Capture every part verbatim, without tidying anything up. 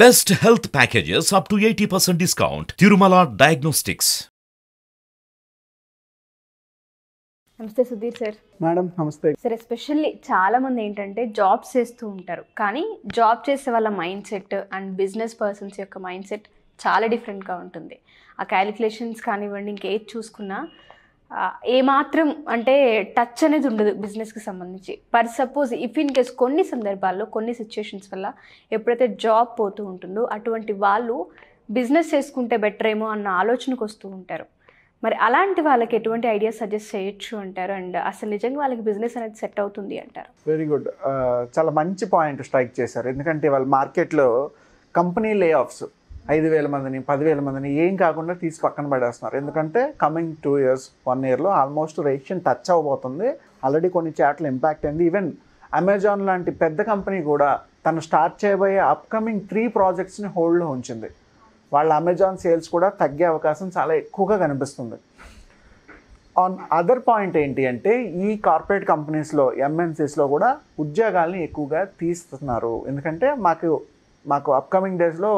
Best health packages up to eighty percent discount. Tirumala Diagnostics. నమస్తే Sudheer sir. Madam నమస్తే sir, especially చాలా మంది ఏంటంటే జాబ్స్ చేస్తూ ఉంటారు, కానీ జాబ్ చేసే వాళ్ళ mind set and business persons యొక్క మైండ్ సెట్ చాలా డిఫరెంట్గా ఉంటుంది. ఆ క్యాలిక్యులేషన్స్ కానివ్వండి, ఇంకేది చూసుకున్నా ఏమాత్రం అంటే టచ్ అనేది ఉండదు బిజినెస్కి సంబంధించి. Per suppose if in case కొన్ని సందర్భాల్లో కొన్ని సిచ్యుయేషన్స్ వల్ల ఎప్పుడైతే జాబ్ పోతూ ఉంటుందో అటువంటి వాళ్ళు బిజినెస్ చేసుకుంటే బెటర్ ఏమో అన్న ఆలోచనకు వస్తూ ఉంటారు. మరి అలాంటి వాళ్ళకి ఎటువంటి ఐడియా సజెస్ట్ చేయొచ్చు అంటారు? అండ్ అసలు నిజంగా వాళ్ళకి బిజినెస్ అనేది సెట్ అవుతుంది అంటారు? వెరీ గుడ్, చాలా మంచి పాయింట్ స్ట్రైక్ చేశారు. ఎందుకంటే వాళ్ళ మార్కెట్లో కంపెనీ లే ఆఫ్స్ ఐదు వేల మందిని పదివేల మందిని ఏం కాకుండా తీసి పక్కన పడేస్తున్నారు. ఎందుకంటే కమింగ్ టూ ఇయర్స్ వన్ ఇయర్లో ఆల్మోస్ట్ రేషన్ టచ్ అవ్వబోతుంది. ఆల్రెడీ కొన్ని చాట్లు ఇంపాక్ట్ అయింది. ఈవెన్ అమెజాన్ లాంటి పెద్ద కంపెనీ కూడా తను స్టార్ట్ చేయబోయే అప్కమింగ్ త్రీ ప్రాజెక్ట్స్ని హోల్డ్లో ఉంచింది. వాళ్ళ అమెజాన్ సేల్స్ కూడా తగ్గే అవకాశం చాలా ఎక్కువగా కనిపిస్తుంది. ఆన్ అదర్ పాయింట్ ఏంటి అంటే ఈ కార్పొరేట్ కంపెనీస్లో ఎంఎన్సీస్లో కూడా ఉద్యోగాల్ని ఎక్కువగా తీస్తున్నారు. ఎందుకంటే మాకు మాకు అప్కమింగ్ డేస్లో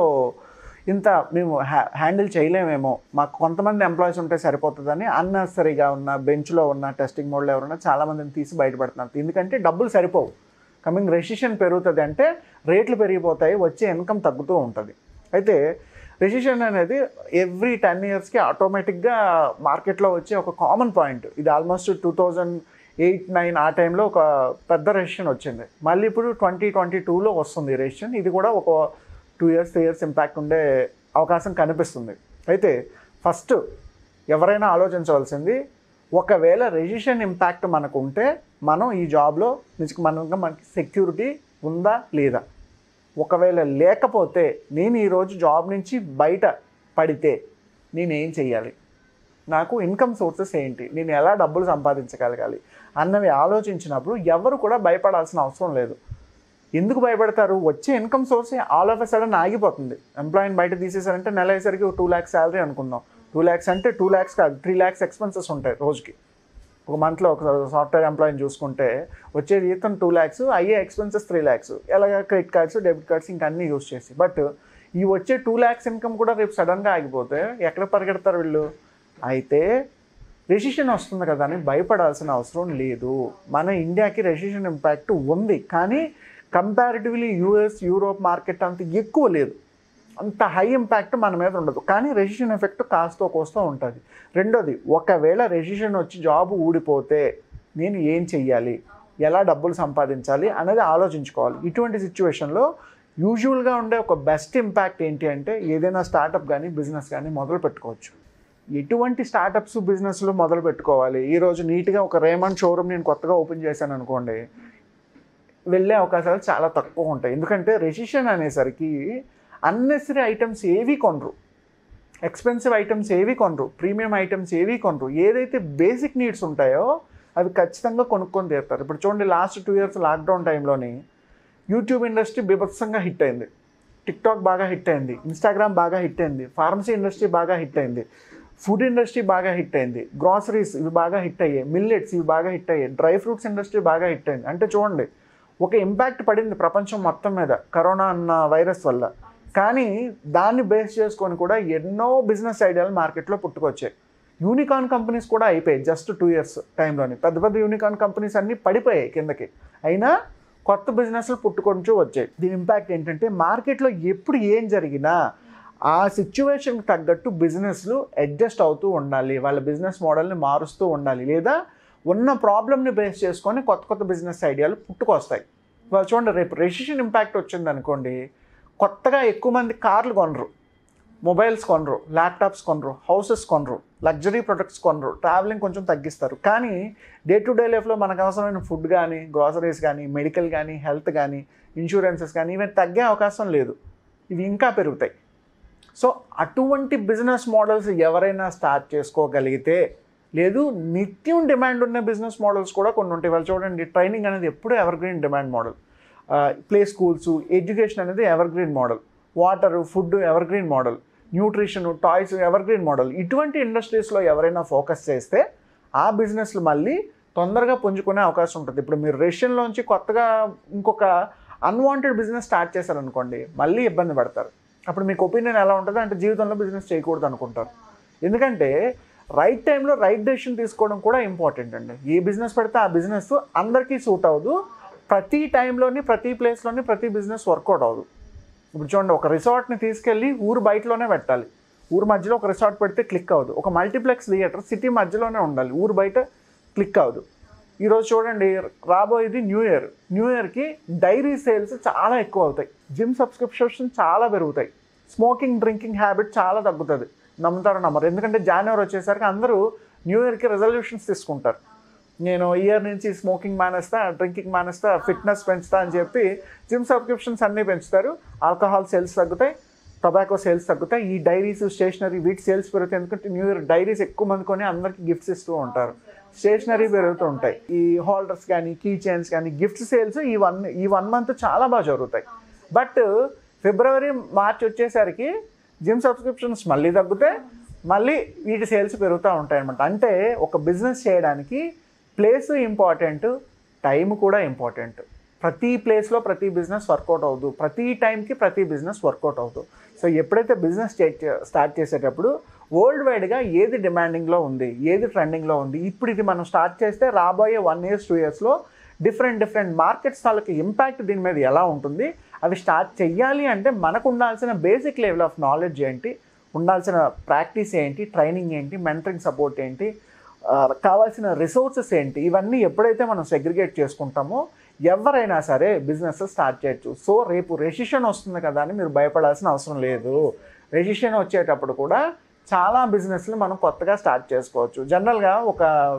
ఇంత మేము హ్యా హ్యాండిల్ చేయలేమేమో, మాకు కొంతమంది ఎంప్లాయీస్ ఉంటే సరిపోతుందని అన్నెసరీగా ఉన్న బెంచ్లో ఉన్న టెస్టింగ్ మోడ్లో ఎవరున్నా చాలామందిని తీసి బయటపడుతున్నారు. ఎందుకంటే డబ్బులు సరిపోవు. కమింగ్ రెసిషన్ పెరుగుతుంది అంటే రేట్లు పెరిగిపోతాయి, వచ్చే ఇన్కమ్ తగ్గుతూ ఉంటుంది. అయితే రెసిషన్ అనేది ఎవ్రీ టెన్ ఇయర్స్కి ఆటోమేటిక్గా మార్కెట్లో వచ్చే ఒక కామన్ పాయింట్. ఇది almost two thousand eight nine ఆ టైంలో ఒక పెద్ద రెసిషన్ వచ్చింది. మళ్ళీ ఇప్పుడు ట్వంటీ ట్వంటీ టూలో వస్తుంది రెసిషన్. ఇది కూడా ఒక two years three years impact ఉండే అవకాశం కనిపిస్తుంది. అయితే ఫస్ట్ ఎవరైనా ఆలోచించవలసింది, ఒకవేళ రెసిషన్ ఇంపాక్ట్ మనకు ఉంటే మనం ఈ జాబ్లో నిజంగా మనకు మనకి సెక్యూరిటీ ఉందా లేదా? ఒకవేళ లేకపోతే నేను ఈరోజు జాబ్ నుంచి బయట పడితే నేనేం చెయ్యాలి, నాకు ఇన్కమ్ సోర్సెస్ ఏంటి, నేను ఎలా డబ్బులు సంపాదించగలగాలి అన్నవి ఆలోచించినప్పుడు ఎవరు కూడా భయపడాల్సిన అవసరం లేదు. ఎందుకు భయపడతారు? వచ్చే income source all of a sudden ఆగిపోతుంది. ఎంప్లాయీని బయట తీసేసారంటే నెల అయ్యేసరికి టూ ల్యాక్స్ శాలరీ అనుకుందాం. టూ ల్యాక్స్ అంటే టూ ల్యాక్స్ కాదు, త్రీ ల్యాక్స్ ఎక్స్పెన్సెస్ ఉంటాయి రోజుకి. ఒక మంత్లో ఒక సాఫ్ట్వేర్ ఎంప్లాయీని చూసుకుంటే వచ్చే జీతం టూ ల్యాక్స్, అయ్యే ఎక్స్పెన్సెస్ త్రీ ల్యాక్స్, ఎలాగ క్రెడిట్ కార్డ్స్ డెబిట్ కార్డ్స్ ఇంకా అన్నీ యూజ్ చేసి. బట్ ఈ వచ్చే టూ ల్యాక్స్ ఇన్కమ్ కూడా రేపు సడన్గా ఆగిపోతే ఎక్కడ పరిగెడతారు వీళ్ళు? అయితే రెసిషన్ వస్తుంది కదా అని భయపడాల్సిన అవసరం లేదు. మన ఇండియాకి రెసిషన్ ఇంపాక్ట్ ఉంది, కానీ కంపారిటివ్లీ యూఎస్ యూరోప్ మార్కెట్ అంత ఎక్కువ లేదు, అంత హై ఇంపాక్ట్ మన మీద ఉండదు. కానీ రెసిషన్ ఎఫెక్ట్ కాస్తో కోస్తో ఉంటుంది. రెండోది, ఒకవేళ రెసిషన్ వచ్చి జాబ్ ఊడిపోతే నేను ఏం చెయ్యాలి, ఎలా డబ్బులు సంపాదించాలి అనేది ఆలోచించుకోవాలి. ఇటువంటి సిచ్యువేషన్లో యూజువల్గా ఉండే ఒక బెస్ట్ ఇంపాక్ట్ ఏంటి అంటే ఏదైనా స్టార్టప్ కానీ బిజినెస్ కానీ మొదలు పెట్టుకోవచ్చు. ఎటువంటి స్టార్టప్స్ బిజినెస్లు మొదలు పెట్టుకోవాలి? ఈరోజు నీట్గా ఒక రేమండ్ షోరూమ్ నేను కొత్తగా ఓపెన్ చేశాను అనుకోండి, వెళ్ళే అవకాశాలు చాలా తక్కువ ఉంటాయి. ఎందుకంటే రెసిషన్ అనేసరికి అన్నెసరీ ఐటమ్స్ ఏవి కొనరు, ఎక్స్పెన్సివ్ ఐటమ్స్ ఏవి కొనరు, ప్రీమియం ఐటమ్స్ ఏవి కొనరు. ఏదైతే బేసిక్ నీడ్స్ ఉంటాయో అవి ఖచ్చితంగా కొనుక్కొని తీరుతారు. ఇప్పుడు చూడండి, లాస్ట్ టూ ఇయర్స్ లాక్డౌన్ టైంలోని యూట్యూబ్ ఇండస్ట్రీ బీభత్సంగా హిట్ అయింది, టిక్టాక్ బాగా హిట్ అయింది, ఇన్స్టాగ్రామ్ బాగా హిట్ అయింది, ఫార్మసీ ఇండస్ట్రీ బాగా హిట్ అయింది, ఫుడ్ ఇండస్ట్రీ బాగా హిట్ అయింది, గ్రాసరీస్ ఇవి బాగా హిట్ అయ్యాయి, మిల్లెట్స్ ఇవి బాగా హిట్ అయ్యాయి, డ్రై ఫ్రూట్స్ ఇండస్ట్రీ బాగా హిట్ అయింది. అంటే చూడండి, ఒక ఇంపాక్ట్ పడింది ప్రపంచం మొత్తం మీద కరోనా అన్న వైరస్ వల్ల. కానీ దాన్ని బేస్ చేసుకొని కూడా ఎన్నో బిజినెస్ ఐడియాలు మార్కెట్లో పుట్టుకొచ్చాయి. యూనికార్న్ కంపెనీస్ కూడా అయిపోయాయి జస్ట్ టూ ఇయర్స్ టైంలోని. పెద్ద పెద్ద యూనికార్న్ కంపెనీస్ అన్నీ పడిపోయాయి కిందకి, అయినా కొత్త బిజినెస్లు పుట్టుకొంటూ వచ్చాయి. దీని ఇంపాక్ట్ ఏంటంటే మార్కెట్లో ఎప్పుడు ఏం జరిగినా ఆ సిచ్యువేషన్కి తగ్గట్టు బిజినెస్లు అడ్జస్ట్ అవుతూ ఉండాలి, వాళ్ళ బిజినెస్ మోడల్ని మారుస్తూ ఉండాలి, లేదా ఉన్న ప్రాబ్లమ్ని బేస్ చేసుకొని కొత్త కొత్త బిజినెస్ ఐడియాలు పుట్టుకొస్తాయి. వాళ్ళు చూడండి, రేపు రెసిషన్ ఇంపాక్ట్ వచ్చింది అనుకోండి, కొత్తగా ఎక్కువ మంది కార్లు కొనరు, మొబైల్స్ కొనరు, ల్యాప్టాప్స్ కొనరు, హౌసెస్ కొనరు, లగ్జరీ ప్రొడక్ట్స్ కొనరు, ట్రావెలింగ్ కొంచెం తగ్గిస్తారు. కానీ డే టు డే లైఫ్లో మనకు అవసరమైన ఫుడ్ కానీ, గ్రాసరీస్ కానీ, మెడికల్ కానీ, హెల్త్ కానీ, ఇన్సూరెన్సెస్ కానీ ఇవన్నీ తగ్గే అవకాశం లేదు, ఇవి ఇంకా పెరుగుతాయి. సో అటువంటి బిజినెస్ మోడల్స్ ఎవరైనా స్టార్ట్ చేసుకోగలిగితే, లేదు నిత్యం డిమాండ్ ఉన్న బిజినెస్ మోడల్స్ కూడా కొన్ని ఉంటాయి. వాళ్ళు చూడండి, ట్రైనింగ్ అనేది ఎప్పుడూ evergreen demand model, play schools, education అనేది evergreen model, water food evergreen model, nutrition toys evergreen model. ఇటువంటి ఇండస్ట్రీస్లో ఎవరైనా ఫోకస్ చేస్తే ఆ బిజినెస్లు మళ్ళీ తొందరగా పుంజుకునే అవకాశం ఉంటుంది. ఇప్పుడు మీరు రెసిషన్లోంచి కొత్తగా ఇంకొక అన్వాంటెడ్ బిజినెస్ స్టార్ట్ చేశారనుకోండి మళ్ళీ ఇబ్బంది పడతారు. అప్పుడు మీకు ఒపీనియన్ ఎలా ఉంటుంది అంటే జీవితంలో బిజినెస్ చేయకూడదు అనుకుంటారు. ఎందుకంటే రైట్ టైంలో రైట్ డెసిషన్ తీసుకోవడం కూడా ఇంపార్టెంట్ అండి. ఏ బిజినెస్ పెడితే ఆ బిజినెస్ అందరికీ సూట్ అవ్వదు, ప్రతి టైంలోని ప్రతి ప్లేస్లోని ప్రతి బిజినెస్ వర్కౌట్ అవ్వదు. ఇప్పుడు చూడండి, ఒక రిసార్ట్ని తీసుకెళ్ళి ఊరు బయటలోనే పెట్టాలి. ఊరు మధ్యలో ఒక రిసార్ట్ పెడితే క్లిక్ అవ్వదు. ఒక మల్టీప్లెక్స్ థియేటర్ సిటీ మధ్యలోనే ఉండాలి, ఊరు బయట క్లిక్ అవ్వదు. ఈరోజు చూడండి, రాబోయేది న్యూ ఇయర్. న్యూ ఇయర్కి డైరీ సేల్స్ చాలా ఎక్కువ అవుతాయి, జిమ్ సబ్స్క్రిప్షన్ చాలా పెరుగుతాయి, స్మోకింగ్ డ్రింకింగ్ హ్యాబిట్ చాలా తగ్గుతుంది. నమ్ముతారో నమ్మరు, ఎందుకంటే జనవరి వచ్చేసరికి అందరూ న్యూ ఇయర్కి రెజల్యూషన్స్ తీసుకుంటారు. నేను ఇయర్ నుంచి స్మోకింగ్ మానేస్తా, డ్రింకింగ్ మానేస్తా, ఫిట్నెస్ పెంచుతా అని చెప్పి జిమ్ సబ్స్క్రిప్షన్స్ అన్నీ పెంచుతారు. ఆల్కహాల్ సేల్స్ తగ్గుతాయి, టొబాకో సేల్స్ తగ్గుతాయి, ఈ డైరీస్ స్టేషనరీ వీటి సేల్స్ పెరుగుతాయి. ఎందుకంటే న్యూ ఇయర్ డైరీస్ ఎక్కువ మంది కొని అందరికీ గిఫ్ట్స్ ఇస్తూ ఉంటారు, స్టేషనరీ పెరుగుతూ ఉంటాయి. ఈ హోల్డర్స్ కానీ కీ చైన్స్ కానీ గిఫ్ట్ సేల్స్ ఈ వన్ ఈ వన్ మంత్ చాలా బాగా జరుగుతాయి. బట్ ఫిబ్రవరి మార్చ్ వచ్చేసరికి జిమ్ సబ్స్క్రిప్షన్స్ మళ్ళీ తగ్గుతాయి, మళ్ళీ వీటి సేల్స్ పెరుగుతూ ఉంటాయి అనమాట. అంటే ఒక బిజినెస్ చేయడానికి ప్లేస్ ఇంపార్టెంట్, టైం కూడా ఇంపార్టెంట్. ప్రతి ప్లేస్లో ప్రతి బిజినెస్ వర్కౌట్ అవుతుంది, ప్రతి టైంకి ప్రతి బిజినెస్ వర్కౌట్ అవుతుంది. సో ఎప్పుడైతే బిజినెస్ స్టార్ట్ చేసేటప్పుడు వరల్డ్ వైడ్గా ఏది డిమాండింగ్లో ఉంది, ఏది ట్రెండింగ్లో ఉంది, ఇప్పుడు ఇది మనం స్టార్ట్ చేస్తే రాబోయే వన్ ఇయర్స్ టూ ఇయర్స్లో డిఫరెంట్ డిఫరెంట్ మార్కెట్స్ వాళ్ళకి ఇంపాక్ట్ దీని మీద ఎలా ఉంటుంది, అవి స్టార్ట్ చెయ్యాలి అంటే మనకు ఉండాల్సిన బేసిక్ లెవెల్ ఆఫ్ నాలెడ్జ్ ఏంటి, ఉండాల్సిన ప్రాక్టీస్ ఏంటి, ట్రైనింగ్ ఏంటి, మెంటరింగ్ సపోర్ట్ ఏంటి, కావాల్సిన రిసోర్సెస్ ఏంటి, ఇవన్నీ ఎప్పుడైతే మనం సెగ్రిగేట్ చేసుకుంటామో ఎవరైనా సరే బిజినెస్ స్టార్ట్ చేయొచ్చు. సో రేపు రెసిషన్ వస్తుంది కదా అని మీరు భయపడాల్సిన అవసరం లేదు. రెసిషన్ వచ్చేటప్పుడు కూడా చాలా బిజినెస్లు మనం కొత్తగా స్టార్ట్ చేసుకోవచ్చు. జనరల్గా ఒక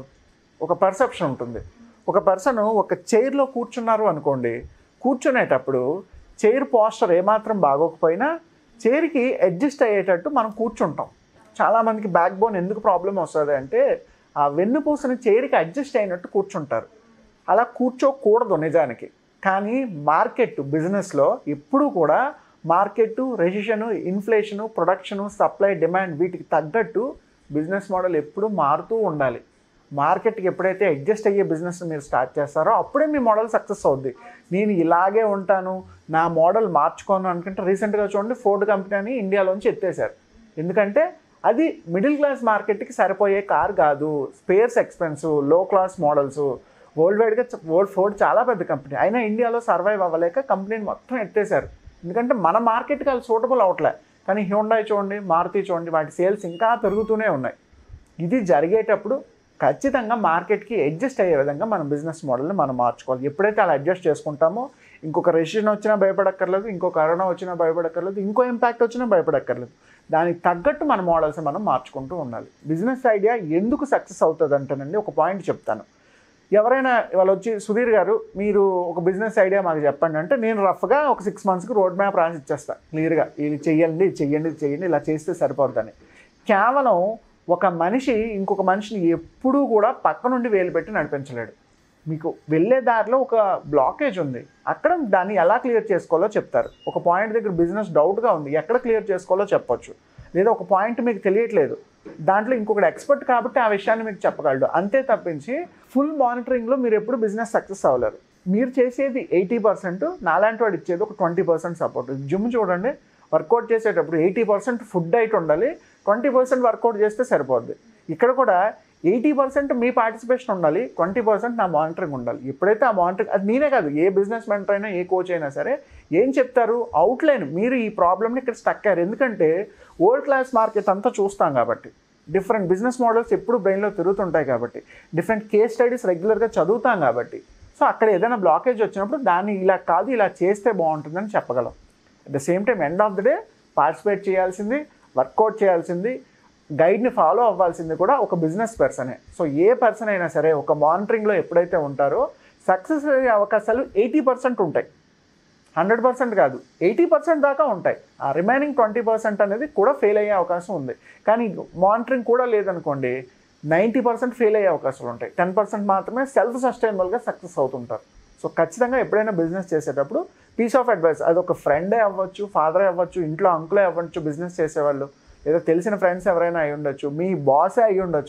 ఒక పర్సెప్షన్ ఉంటుంది. ఒక పర్సన్ ఒక చైర్లో కూర్చున్నారు అనుకోండి, కూర్చునేటప్పుడు చైర్ పోస్చర్ ఏమాత్రం బాగోకపోయినా చైర్కి అడ్జస్ట్ అయ్యేటట్టు మనం కూర్చుంటాం. చాలామందికి బ్యాక్ బోన్ ఎందుకు ప్రాబ్లం వస్తుంది అంటే ఆ వెన్నుపూసని చైర్కి అడ్జస్ట్ అయినట్టు కూర్చుంటారు. అలా కూర్చోకూడదు నిజానికి. కానీ మార్కెట్ బిజినెస్లో ఎప్పుడూ కూడా market, recession, inflation, production, supply, demand వీటికి తగ్గట్టు బిజినెస్ మోడల్ ఎప్పుడూ మారుతూ ఉండాలి. మార్కెట్కి ఎప్పుడైతే అడ్జస్ట్ అయ్యే బిజినెస్ మీరు స్టార్ట్ చేస్తారో అప్పుడే మీ మోడల్ సక్సెస్ అవుద్ది. నేను ఇలాగే ఉంటాను, నా మోడల్ మార్చుకోను అనుకుంటే రీసెంట్గా చూడండి ఫోర్డ్ కంపెనీ ఇండియాలోంచి ఎత్తేసారు. ఎందుకంటే అది మిడిల్ క్లాస్ మార్కెట్కి సరిపోయే కార్ కాదు, spares expensive, low class models. World వైడ్గా వరల్డ్ ఫోర్డ్ చాలా పెద్ద కంపెనీ, అయినా ఇండియాలో సర్వైవ్ అవ్వలేక కంపెనీని మొత్తం ఎత్తేసారు. ఎందుకంటే మన మార్కెట్కి అది సూటబుల్ అవట్లే. కానీ హ్యుండాయ్ చూడండి, మారుతి చూడండి, వాటి సేల్స్ ఇంకా పెరుగుతూనే ఉన్నాయి. ఇది జరిగేటప్పుడు ఖచ్చితంగా మార్కెట్కి అడ్జస్ట్ అయ్యే విధంగా మన బిజినెస్ మోడల్ని మనం మార్చుకోవాలి. ఎప్పుడైతే అలా అడ్జస్ట్ చేసుకుంటామో ఇంకొక రెసిషన్ వచ్చినా భయపడక్కర్లేదు, ఇంకో కరోనా వచ్చినా భయపడక్కర్లేదు, ఇంకో ఇంపాక్ట్ వచ్చినా భయపడక్కర్లేదు. దానికి తగ్గట్టు మన మోడల్స్ మనం మార్చుకుంటూ ఉండాలి. బిజినెస్ ఐడియా ఎందుకు సక్సెస్ అవుతుంది అంటేనండి ఒక పాయింట్ చెప్తాను. ఎవరైనా వాళ్ళు వచ్చి సుధీర్ గారు మీరు ఒక బిజినెస్ ఐడియా మాకు చెప్పండి అంటే నేను రఫ్గా ఒక సిక్స్ మంత్స్కి రోడ్ మ్యాప్ రాసి ఇచ్చేస్తాను క్లియర్గా, ఇది చెయ్యండి చెయ్యండి చెయ్యండి ఇలా చేస్తే సరిపోతుందని. కేవలం ఒక మనిషి ఇంకొక మనిషిని ఎప్పుడూ కూడా పక్క నుండి వేలు పెట్టి నడిపించలేడు. మీకు వెళ్ళే దారిలో ఒక బ్లాకేజ్ ఉంది, అక్కడ దాన్ని ఎలా క్లియర్ చేసుకోవాలో చెప్తారు. ఒక పాయింట్ దగ్గర బిజినెస్ డౌట్గా ఉంది, ఎక్కడ క్లియర్ చేసుకోవాలో చెప్పొచ్చు. లేదా ఒక పాయింట్ మీకు తెలియట్లేదు, దాంట్లో ఇంకొకటి ఎక్స్పర్ట్ కాబట్టి ఆ విషయాన్ని మీకు చెప్పగలడు. అంతే తప్పించి ఫుల్ మానిటరింగ్లో మీరు ఎప్పుడు బిజినెస్ సక్సెస్ అవ్వలేరు. మీరు చేసేది ఎయిటీ పర్సెంట్, నాలాంటి వాడు ఇచ్చేది ఒక ట్వంటీ పర్సెంట్ సపోర్ట్. జిమ్ చూడండి, వర్కౌట్ చేసేటప్పుడు ఎయిటీ పర్సెంట్ ఫుడ్ డైట్ ఉండాలి, ట్వంటీ పర్సెంట్ వర్కౌట్ చేస్తే సరిపోద్ది. ఇక్కడ కూడా ఎయిటీ పర్సెంట్ మీ పార్టిసిపేషన్ ఉండాలి, ట్వంటీ పర్సెంట్ నా మానిటరింగ్ ఉండాలి. ఎప్పుడైతే ఆ మానిటరింగ్, అది నేనే కాదు ఏ బిజినెస్ మెంటర్ అయినా ఏ కోచ్ అయినా సరే ఏం చెప్తారు, అవుట్లైన్ మీరు ఈ ప్రాబ్లమ్ని ఇక్కడ స్టక్ అయ్యారు. ఎందుకంటే వరల్డ్ క్లాస్ మార్కెట్ అంతా చూస్తాం కాబట్టి, డిఫరెంట్ బిజినెస్ మోడల్స్ ఎప్పుడు బ్రెయిన్లో తిరుగుతుంటాయి కాబట్టి, డిఫరెంట్ కేస్ స్టడీస్ రెగ్యులర్గా చదువుతాం కాబట్టి, సో అక్కడ ఏదైనా బ్లాకేజ్ వచ్చినప్పుడు దాన్ని ఇలా కాదు ఇలా చేస్తే బాగుంటుందని చెప్పగలం. At the same time end of the day participate చేయాల్సింది, వర్కౌట్ చేయాల్సింది, గైడ్ని ఫాలో అవ్వాల్సింది కూడా ఒక బిజినెస్ పర్సనే. సో ఏ పర్సన్ అయినా సరే ఒక మానిటరింగ్లో ఎప్పుడైతే ఉంటారో సక్సెస్ అయ్యే అవకాశాలు ఎయిటీ పర్సెంట్ ఉంటాయి, హండ్రెడ్ పర్సెంట్ కాదు ఎయిటీ పర్సెంట్ దాకా ఉంటాయి. ఆ రిమైనింగ్ ట్వంటీ పర్సెంట్ అనేది కూడా ఫెయిల్ అయ్యే అవకాశం ఉంది. కానీ మానిటరింగ్ కూడా లేదనుకోండి నైంటీ పర్సెంట్ ఫెయిల్ అయ్యే అవకాశాలు ఉంటాయి, టెన్ పర్సెంట్ మాత్రమే సెల్ఫ్ సస్టైనబుల్గా సక్సెస్ అవుతుంటారు. సో ఖచ్చితంగా ఎప్పుడైనా బిజినెస్ చేసేటప్పుడు పీస్ ఆఫ్ అడ్వైస్, అది ఒక ఫ్రెండే అవ్వచ్చు, ఫాదరే అవ్వచ్చు, ఇంట్లో అంకులే అవ్వచ్చు, బిజినెస్ చేసేవాళ్ళు, లేదా తెలిసిన ఫ్రెండ్స్ ఎవరైనా అయి ఉండొచ్చు, మీ బాసే అయి ఉండొచ్చు,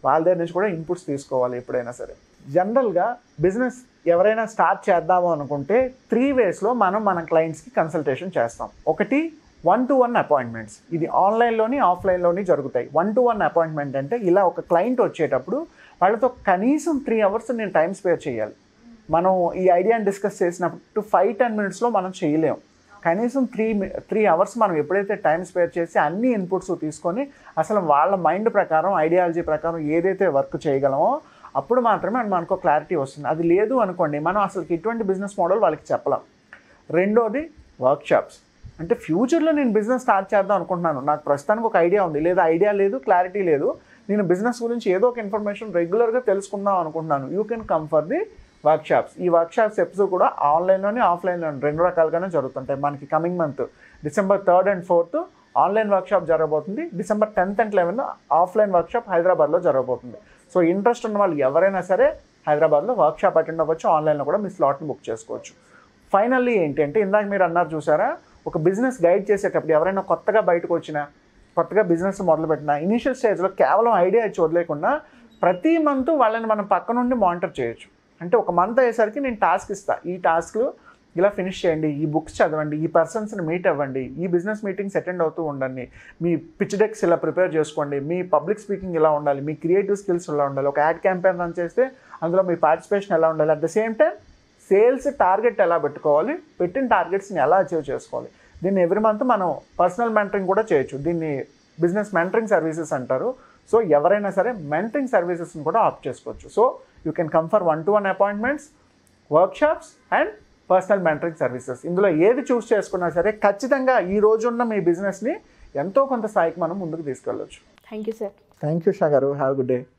వాళ్ళ దగ్గర నుంచి కూడా ఇన్పుట్స్ తీసుకోవాలి ఎప్పుడైనా సరే. జనరల్గా బిజినెస్ ఎవరైనా స్టార్ట్ చేద్దాము అనుకుంటే త్రీ వేస్లో మనం మన క్లయింట్స్కి కన్సల్టేషన్ చేస్తాం. ఒకటి వన్ టు వన్ అపాయింట్మెంట్స్, ఇది ఆన్లైన్లోని ఆఫ్లైన్లోని జరుగుతాయి. వన్ టు వన్ అపాయింట్మెంట్ అంటే ఇలా ఒక క్లయింట్ వచ్చేటప్పుడు వాళ్ళతో కనీసం త్రీ అవర్స్ నేను టైం స్పేర్ చేయాలి. మనం ఈ ఐడియాని డిస్కస్ చేసినప్పుడు ఫైవ్ టెన్ మినిట్స్లో మనం చేయలేం. కనీసం త్రీ త్రీ అవర్స్ మనం ఎప్పుడైతే టైం స్పేర్ చేసి అన్ని ఇన్పుట్స్ తీసుకొని అసలు వాళ్ళ మైండ్ ప్రకారం ఐడియాలజీ ప్రకారం ఏదైతే వర్క్ చేయగలమో అప్పుడు మాత్రమే మనకు క్లారిటీ వస్తుంది. అది లేదు అనుకోండి మనం అసలు ఇటువంటి బిజినెస్ మోడల్ వాళ్ళకి చెప్పలేం. రెండోది వర్క్షాప్స్, అంటే ఫ్యూచర్లో నేను బిజినెస్ స్టార్ట్ చేద్దాం అనుకుంటున్నాను, నాకు ప్రస్తుతానికి ఒక ఐడియా ఉంది, లేదా ఐడియా లేదు, క్లారిటీ లేదు, నేను బిజినెస్ గురించి ఏదో ఒక ఇన్ఫర్మేషన్ రెగ్యులర్గా తెలుసుకుందాం అనుకుంటున్నాను, you can come for the workshops. ఈ వర్క్షాప్స్ ఎపిసోడ్ కూడా ఆన్లైన్లోని ఆఫ్లైన్లోని రెండు రకాలుగానే జరుగుతుంటాయి. మనకి coming month December third and fourth online workshop జరగబోతుంది. December tenth and eleven offline workshop హైదరాబాద్లో జరగబోతుంది. సో ఇంట్రెస్ట్ ఉన్న వాళ్ళు ఎవరైనా సరే హైదరాబాద్లో వర్క్షాప్ అటెండ్ అవ్వచ్చు, ఆన్లైన్లో కూడా మీ స్లాట్ని బుక్ చేసుకోవచ్చు. ఫైనల్లీ ఏంటంటే ఇందాక మీరు అన్నారు చూసారా, ఒక బిజినెస్ గైడ్ చేసేటప్పుడు ఎవరైనా కొత్తగా బయటకు వచ్చినా, కొత్తగా బిజినెస్ మొదలుపెట్టినా ఇనీషియల్ స్టేజ్లో కేవలం ఐడియా ఇచ్చి వదిలేకుండా ప్రతి మంత్ వాళ్ళని మనం పక్క నుండి మానిటర్ చేయొచ్చు. అంటే ఒక మంత్ అయ్యేసరికి నేను టాస్క్ ఇస్తాను, ఈ టాస్క్లు ఇలా ఫినిష్ చేయండి, ఈ బుక్స్ చదవండి, ఈ పర్సన్స్ని మీట్ అవ్వండి, ఈ బిజినెస్ మీటింగ్స్ అటెండ్ అవుతూ ఉండండి, మీ పిచ్ డెక్స్ ఇలా ప్రిపేర్ చేసుకోండి, మీ పబ్లిక్ స్పీకింగ్ ఇలా ఉండాలి, మీ క్రియేటివ్ స్కిల్స్ ఇలా ఉండాలి, ఒక యాడ్ క్యాంపెయిన్ రన్ చేస్తే అందులో మీ పార్టిసిపేషన్ ఎలా ఉండాలి, at the same time sales target ఎలా పెట్టుకోవాలి, పెట్టిన టార్గెట్స్ని ఎలా అచీవ్ చేసుకోవాలి. దీన్ని ఎవ్రీ మంత్ మనం పర్సనల్ మెంటరింగ్ కూడా చేయొచ్చు. దీన్ని బిజినెస్ మెంటరింగ్ సర్వీసెస్ అంటారు. సో ఎవరైనా సరే మెంటరింగ్ సర్వీసెస్ని కూడా ఆప్ట్ చేసుకోవచ్చు. So you can come for one to one appointments, workshops and personal mentoring services. ఇందులో ఏది చూస్ చేసుకున్నా సరే ఖచ్చితంగా ఈ రోజున్న మీ బిజినెస్ని ఎంతో కొంత స్థాయికి మనం ముందుకు తీసుకెళ్ళవచ్చు. Thank you sir. Thank you Shah గారు. Have good day.